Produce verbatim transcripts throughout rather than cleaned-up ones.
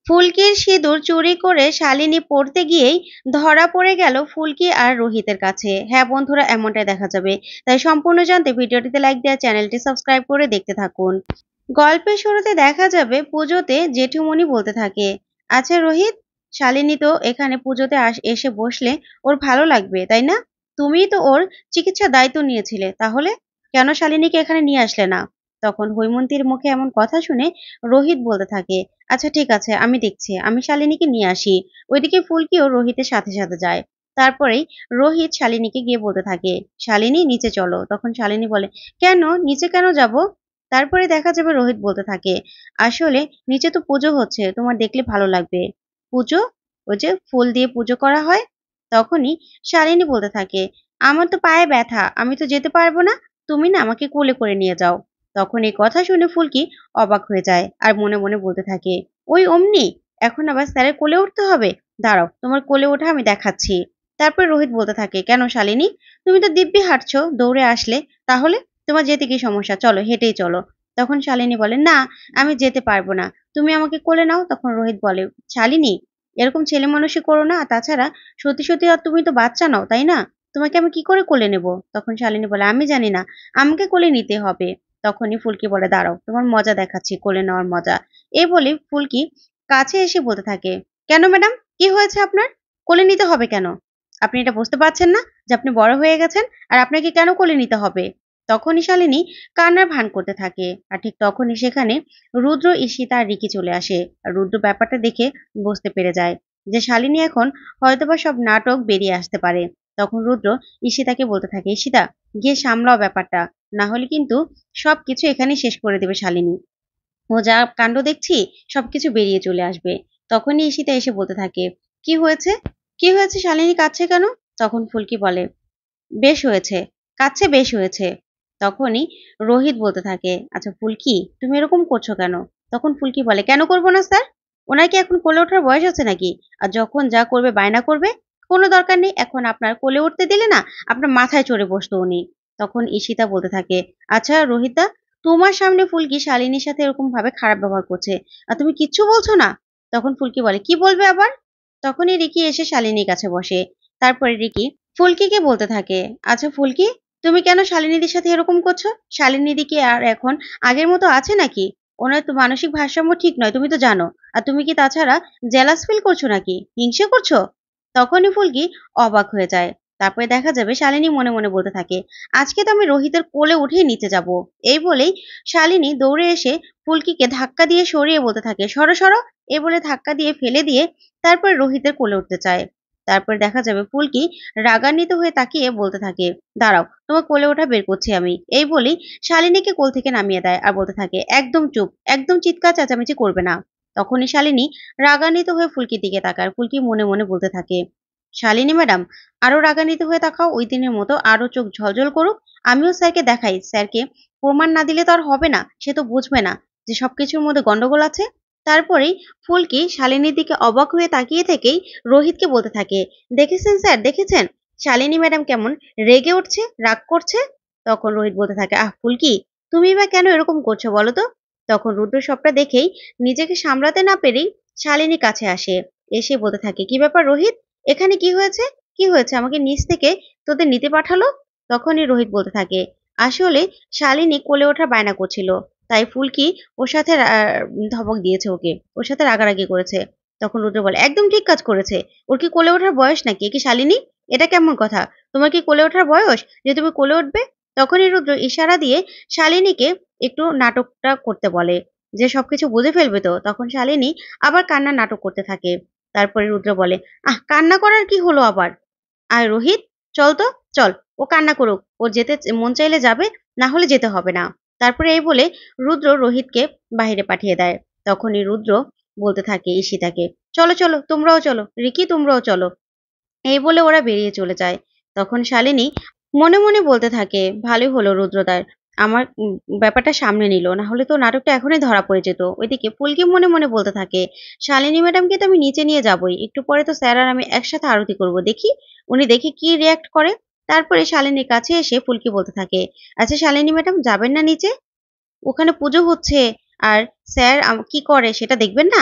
ফুলকির সিঁদুর চুরি করে শালিনী পড়তে গিয়েই ধরা পড়ে গেল ফুলকি আর রোহিতের কাছে। হ্যাঁ বন্ধুরা, এমনটাই দেখা যাবে। তাই সম্পূর্ণ জানতে ভিডিওটিতে লাইক দেওয়া, চ্যানেলটি সাবস্ক্রাইব করে দেখতে থাকুন। গল্পের শুরুতে দেখা যাবে পুজোতে জেঠুমনি বলতে থাকে, আচ্ছা রোহিত, শালিনী তো এখানে পুজোতে আস এসে বসলে ওর ভালো লাগবে তাই না? তুমিই তো ওর চিকিৎসার দায়িত্ব নিয়েছিলে, তাহলে কেন শালিনীকে এখানে নিয়ে আসলে না? তখন হৈমন্তীর মুখে এমন কথা শুনে রোহিত বলতে থাকে, আচ্ছা ঠিক আছে, আমি দেখছি, আমি শালিনীকে নিয়ে আসি। ওইদিকে ফুলকিও রোহিতের সাথে সাথে যায়। তারপরেই রোহিত শালিনীকে গিয়ে বলতে থাকে, শালিনী নিচে চলো। তখন শালিনী বলে, কেন নিচে কেন যাব? তারপরে দেখা যাবে রোহিত বলতে থাকে, আসলে নিচে তো পুজো হচ্ছে, তোমার দেখলে ভালো লাগবে। পুজো? ওই যে ফুল দিয়ে পুজো করা হয়। তখনই শালিনী বলতে থাকে, আমার তো পায়ে ব্যথা, আমি তো যেতে পারবো না, তুমি না আমাকে কোলে করে নিয়ে যাও। তখন এই কথা শুনে ফুলকি অবাক হয়ে যায় আর মনে মনে বলতে থাকে, ওই অমনি এখন আবার স্যারের কোলে উঠতে হবে? দাঁড়াও, তোমার কোলে ওঠা আমি দেখাচ্ছি। তারপরে রোহিত বলতে থাকে, কেন শালিনী, তুমি তো দিব্যি হাঁটছো, দৌড়ে আসলে, তাহলে তোমার যেতে কি সমস্যা, চলো হেঁটেই চলো। তখন শালিনী বলে, না আমি যেতে পারবো না, তুমি আমাকে কোলে নাও। তখন রোহিত বলে, শালিনী এরকম ছেলে মানুষই করো না, আর তাছাড়া সত্যি সত্যি আর তুমি তো বাচ্চা নাও তাই না, তোমাকে আমি কি করে কোলে নেব? তখন শালিনী বলে, আমি জানি না, আমাকে কোলে নিতে হবে। তখনই ফুলকি বলে, দাঁড়াও তোমার মজা দেখাচ্ছি, কোলে নেওয়ার মজা। এই বলে ফুলকি কাছে এসে বলতে থাকে, কেন ম্যাডাম, কি হয়েছে আপনার? কোলে নিতে হবে কেন? আপনি এটা বুঝতে পারছেন না যে আপনি বড় হয়ে গেছেন, আর আপনাকে কেন কোলে নিতে হবে? তখনই শালিনী কান্নার ভান করতে থাকে। আর ঠিক তখনই সেখানে রুদ্র, ঈশিতা আর রিকি চলে আসে। আর রুদ্র ব্যাপারটা দেখে বুঝতে পেরে যায় যে শালিনী এখন হয়তোবা সব নাটক বেরিয়ে আসতে পারে। তখন রুদ্র ঈশিতাকে বলতে থাকে, ঈশিতা গিয়ে সামলাও ব্যাপারটা, না হলে কিন্তু সবকিছু এখানেই শেষ করে দেবে শালিনী। ও যা কাণ্ড দেখছি সবকিছু বেরিয়ে চলে আসবে। তখনই ঈশিতা এসে বলতে থাকে, কি হয়েছে, কি হয়েছে, শালিনী কাঁদছে কেন? তখন ফুলকি বলে, বেশ হয়েছে, কাচ্ছে বেশ হয়েছে। তখনই রোহিত বলতে থাকে, আচ্ছা ফুলকি তুমি এরকম করছো কেন? তখন ফুলকি বলে, কেন করবো না স্যার, ওনার কি এখন কোলে ওঠার বয়স আছে নাকি? আর যখন যা করবে বায়না করবে, কোনো দরকার নেই, এখন আপনার কোলে উঠতে দিলে না আপনার মাথায় চড়ে বসতো উনি। তখন ঈশিতা বলতে থাকে, আচ্ছা রোহিতা, তোমার সামনে ফুলকি শালিনীর সাথে এরকম ভাবে খারাপ ব্যবহার করছে, আর তুমি কিচ্ছু বলছো না? তখন ফুলকি বলে, কি বলবে আবার? তখনই রিকি এসে শালিনীর কাছে বসে। তারপরে রিকি ফুলকিকে বলতে থাকে, আচ্ছা ফুলকি, তুমি কেন শালিনীদির সাথে এরকম করছো? শালিনীদি কি আর এখন আগের মতো আছে নাকি? ওনার তো মানসিক ভারসাম্য ঠিক নয়, তুমি তো জানো। আর তুমি কি তাছাড়া জেলাস ফিল করছো নাকি, হিংসে করছো? তখনই ফুলকি অবাক হয়ে যায়। তারপরে দেখা যাবে শালিনী মনে মনে বলতে থাকে, আজকে তো আমি রোহিতের কোলে উঠেই নিচে যাব। এই বলেই শালিনী দৌড়ে এসে ফুলকিকে ধাক্কা দিয়ে সরিয়ে বলতে থাকে, সরো সরো। এই বলে ধাক্কা দিয়ে ফেলে দিয়ে তারপর রোহিতের কোলে উঠতে চায়। তারপরে দেখা যাবে ফুলকি রাগান্বিত হয়ে তাকিয়ে বলতে থাকে, দাঁড়াও তোমার কোলে ওঠা বের করছি আমি। এই বলেই শালিনীকে কোল থেকে নামিয়ে দেয় আর বলতে থাকে, একদম চুপ, একদম চিৎকার চেঁচামেচি করবে না। তখনই শালিনী রাগান্বিত হয়ে ফুলকির দিকে তাকায়। ফুলকি মনে মনে বলতে থাকে, শালিনী ম্যাডাম আরো রাগান্বিত হয়ে তাকাও, ওই দিনের মতো আরো চোখ ঝলঝল করুক, আমিও স্যারকে দেখাই। স্যারকে প্রমাণ না দিলে তো আর হবে না, সে তো বুঝবে না যে সবকিছুর মধ্যে গন্ডগোল আছে। তারপরেই ফুলকি শালিনীর দিকে অবাক হয়ে তাকিয়ে থেকেই রোহিতকে বলতে থাকে, দেখেছেন স্যার, দেখেছেন শালিনী ম্যাডাম কেমন রেগে উঠছে, রাগ করছে? তখন রোহিত বলতে থাকে, আহ ফুলকি, তুমি বা কেন এরকম করছো বলো তো? তখন রুদ্র সবটা দেখেই নিজেকে সামলাতে না পেরেই শালিনী কাছে আসে। এসে বলতে থাকে, কি ব্যাপার রোহিত, এখানে কি হয়েছে, কি হয়েছে, আমাকে নিচ থেকে তোদের নিতে পাঠালো? তখনই রোহিত বলতে থাকে, আসলে শালিনী কোলে ওঠার বায়না করছিল, তাই ফুলকি ওর সাথে রা- ধমক দিয়েছে ওকে, ওর সাথে রাগারাগি করেছে। তখন রুদ্র বলে, একদম ঠিক কাজ করেছে, ওর কি কোলে ওঠার বয়স নাকি, এ কি শালিনী? এটা কেমন কথা, তোমার কি কোলে ওঠার বয়স যে তুমি কোলে উঠবে? তখনই রুদ্র ইশারা দিয়ে শালিনীকে একটু নাটকটা করতে বলে, যে সবকিছু বুঝে ফেলবে তো। তখন শালিনী আবার কান্নার নাটক করতে থাকে। তারপরে রুদ্র বলে, আহ কান্না করার কি হলো আবার? আর রোহিত, চল তো, চল, ও কান্না করুক, ওর যেতে মন চাইলে যাবে, না হলে যেতে হবে না। তারপরে এই বলে রুদ্র রোহিতকে বাহিরে পাঠিয়ে দেয়। তখনই রুদ্র বলতে থাকে ঈশিতাকে, চলো চলো তোমরাও চলো, রিকি তোমরাও চলো। এই বলে ওরা বেরিয়ে চলে যায়। তখন শালিনী মনে মনে বলতে থাকে, ভালোই হলো রুদ্রদার আমার উম, ব্যাপারটা সামনে নিল, না হলে তো নাটকটা এখনই ধরা পড়ে যেত। ওইদিকে ফুলকি মনে মনে বলতে থাকে, শালিনী ম্যাডামকে তো আমি নিচে নিয়ে যাবই, একটু পরে তো স্যার আর আমি একসাথে আরতি করব, দেখি উনি দেখি কি রিয়াক্ট করে। তারপরে শালিনীর কাছে এসে ফুলকি বলতে থাকে, আচ্ছা শালিনী ম্যাডাম যাবেন না নিচে? ওখানে পুজো হচ্ছে, আর স্যার আম- কি করে সেটা দেখবেন না?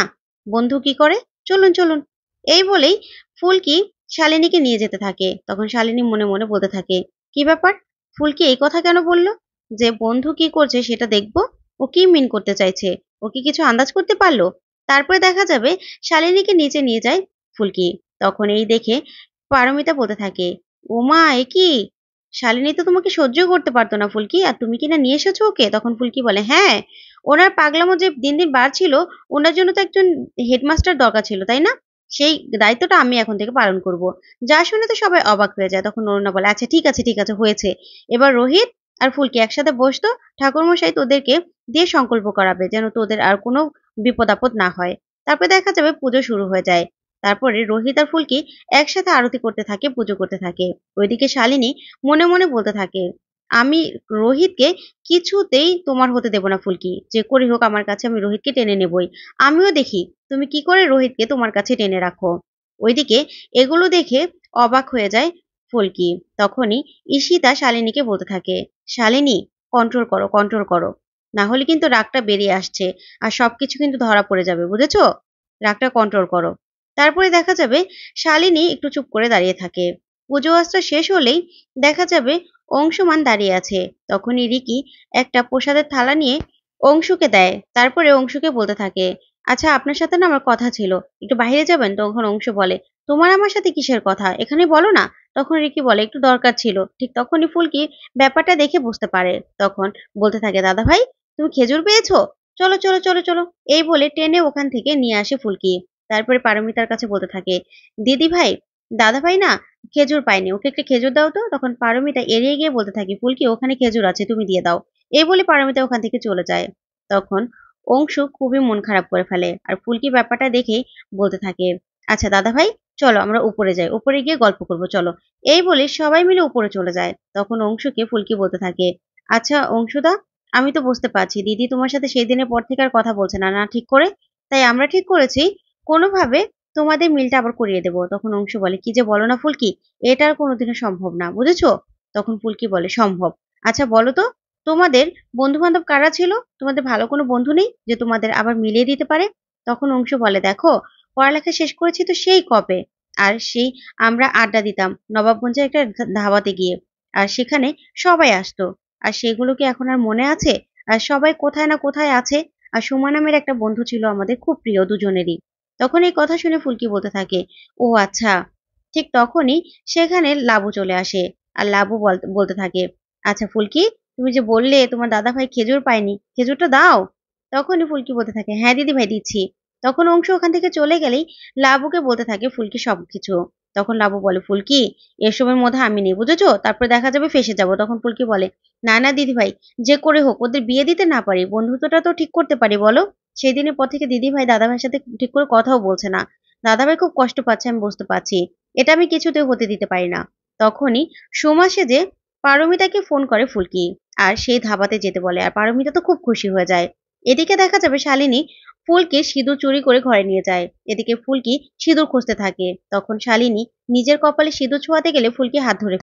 বন্ধু কি করে, চলুন চলুন। এই বলেই ফুলকি শালিনীকে নিয়ে যেতে থাকে। তখন শালিনী মনে মনে বলতে থাকে, কি ব্যাপার, ফুলকি এই কথা কেন বলল, যে বন্ধু কি করছে সেটা দেখবো, ও কি মিন করতে চাইছে, ও কি কিছু আন্দাজ করতে পারলো। তারপরে দেখা যাবে শালিনীকে নিচে নিয়ে যায় ফুলকি। তখন এই দেখে পারমিতা বলতে থাকে, ওমা এ কি, শালিনী তো তোমাকে সহ্য করতে পারতো না ফুলকি, আর তুমি কিনা নিয়ে এসেছো ওকে। তখন ফুলকি বলে, হ্যাঁ, ওনার পাগলামো যে দিন দিন বাড়ছিল, ওনার জন্য তো একজন হেডমাস্টার দরকার ছিল, তাই না? সেই দায়িত্বটা আমি এখন থেকে পালন করব। যা শুনে তো সবাই অবাক হয়ে যায়। তখন অরুণা বলে, আচ্ছা ঠিক আছে ঠিক আছে হয়েছে, এবার রোহিত আর ফুলকি একসাথে বসতো, ঠাকুরমশাই তোদেরকে দিয়ে সংকল্প করাবে যেন তোদের আর কোনো বিপদ আপদ না হয়। তারপরে দেখা যাবে পুজো শুরু হয়ে যায়। তারপরে রোহিত আর ফুলকি একসাথে আরতি করতে থাকে, পুজো করতে থাকে। ওইদিকে শালিনী মনে মনে বলতে থাকে, আমি রোহিতকে কিছুতেই তোমার হতে দেব না ফুলকি, যে করেই হোক আমার কাছে আমি রোহিতকে টেনে নেবই। আমিও দেখি তুমি কি করে রোহিতকে তোমার কাছে টেনে রাখো। ওইদিকে এগুলো দেখে অবাক হয়ে যায় ফুলকি। তখনই ঈশিতা শালিনীকে বলতে থাকে, শালিনী কন্ট্রোল করো কন্ট্রোল করো, না হলে কিন্তু রাগটা বেরিয়ে আসছে, আর সবকিছু কিন্তু ধরা পড়ে যাবে, বুঝেছো, রাগটা কন্ট্রোল করো। তারপরে দেখা যাবে শালিনী একটু চুপ করে দাঁড়িয়ে থাকে। পুজো অস্ত্র শেষ হলেই দেখা যাবে অংশুমান দাঁড়িয়ে আছে। তখনই রিকি একটা প্রসাদের থালা নিয়ে অংশুকে দেয়। তারপরে অংশুকে বলতে থাকে, আচ্ছা আপনার সাথে না আমার কথা ছিল, একটু বাইরে যাবেন। তখন অংশু বলে, তোমার আমার সাথে কিসের কথা, এখানে বলো না। তখন রিকি বলে, একটু দরকার ছিল। ঠিক তখনই ফুলকি ব্যাপারটা দেখে বুঝতে পারে। তখন বলতে থাকে, দাদা ভাই তুমি খেজুর পেয়েছো, চলো চলো চলো চলো। এই বলে টেনে ওখান থেকে নিয়ে আসে ফুলকি। তারপরে পারমিতার কাছে বলতে থাকে, দিদি ভাই দাদা ভাই না খেজুর পায়নি, ওকে একটা খেজুর দাও তো। তখন পারমিতা এড়িয়ে গিয়ে বলতে থাকে, ফুলকি ওখানে খেজুর আছে, তুমি দিয়ে দাও। এই বলে পারমিতা ওখান থেকে চলে যায়। তখন অংশু খুবই মন খারাপ করে ফেলে, আর ফুলকি ব্যাপারটা দেখেই বলতে থাকে, আচ্ছা দাদা ভাই চলো আমরা উপরে যাই, উপরে গিয়ে গল্প করবো চলো। এই বলে সবাই মিলে উপরে চলে যায়। তখন অংশুকে ফুলকি বলতে থাকে, আচ্ছা অংশুদা, আমি তো বুঝতে পারছি দিদি তোমার সাথে সেই দিনের পর থেকে আর কথা বলছে না, না ঠিক করে, তাই আমরা ঠিক করেছি কোনোভাবে তোমাদের মিলটা আবার করিয়ে দেবো। তখন অংশু বলে, কি যে বলো না ফুলকি, এটা আর কোনোদিনও সম্ভব না, বুঝেছো। তখন ফুলকি বলে, সম্ভব। আচ্ছা বলো তো, তোমাদের বন্ধু বান্ধব কারা ছিল, তোমাদের ভালো কোনো বন্ধু নেই যে তোমাদের আবার মিলিয়ে দিতে পারে। তখন অংশু বলে, দেখো পড়ালেখা শেষ করেছি তো সেই কবে, আর সেই আমরা আড্ডা দিতাম নবাবগঞ্জে একটা ধাবাতে গিয়ে, আর সেখানে সবাই আসতো, আর সেগুলো কি এখন আর মনে আছে, আর সবাই কোথায় না কোথায় আছে। আর সুমা নামের একটা বন্ধু ছিল আমাদের খুব প্রিয় দুজনেরই। তখন এই কথা শুনে ফুলকি বলতে থাকে, ও আচ্ছা। ঠিক তখনই সেখানে লাবু চলে আসে, আর লাবু বলতে বলতে থাকে, আচ্ছা ফুলকি তুমি যে বললে তোমার দাদা ভাই খেজুর পায়নি, খেজুরটা দাও। তখনই ফুলকি বলতে থাকে, হ্যাঁ দিদি ভাই দিচ্ছি। তখন অংশ ওখান থেকে চলে গেলেই লাবুকে বলতে থাকে ফুলকি সবকিছু। তখন লাবু বলে, ফুলকি এসবের মধ্যে আমি নেই, বুঝেছো, তারপরে দেখা যাবে ফেসে যাব। তখন ফুলকি বলে, না না দিদি ভাই, যে করে হোক ওদের বিয়ে দিতে না পারি, বন্ধুত্বটা তো ঠিক করতে পারি বলো। সেই দিনের পর থেকে দিদি ভাই দাদা ভাইয়ের সাথে ঠিক করে কথাও বলছে না, দাদা ভাই খুব কষ্ট পাচ্ছে, আমি বুঝতে পারছি, এটা আমি কিছুতেই হতে দিতে পারি না। তখনই সোমা সেজে পারমিতাকে ফোন করে ফুলকি, আর সেই ধাবাতে যেতে বলে, আর পারমিতা তো খুব খুশি হয়ে যায়। এদিকে দেখা যাবে শালিনী ফুলকে সিঁদুর চুরি করে ঘরে নিয়ে যায়। এদিকে ফুলকি সিঁদুর খুঁজতে থাকে। তখন শালিনী নিজের কপালে সিঁদুর ছোঁয়াতে গেলে ফুলকি হাত ধরে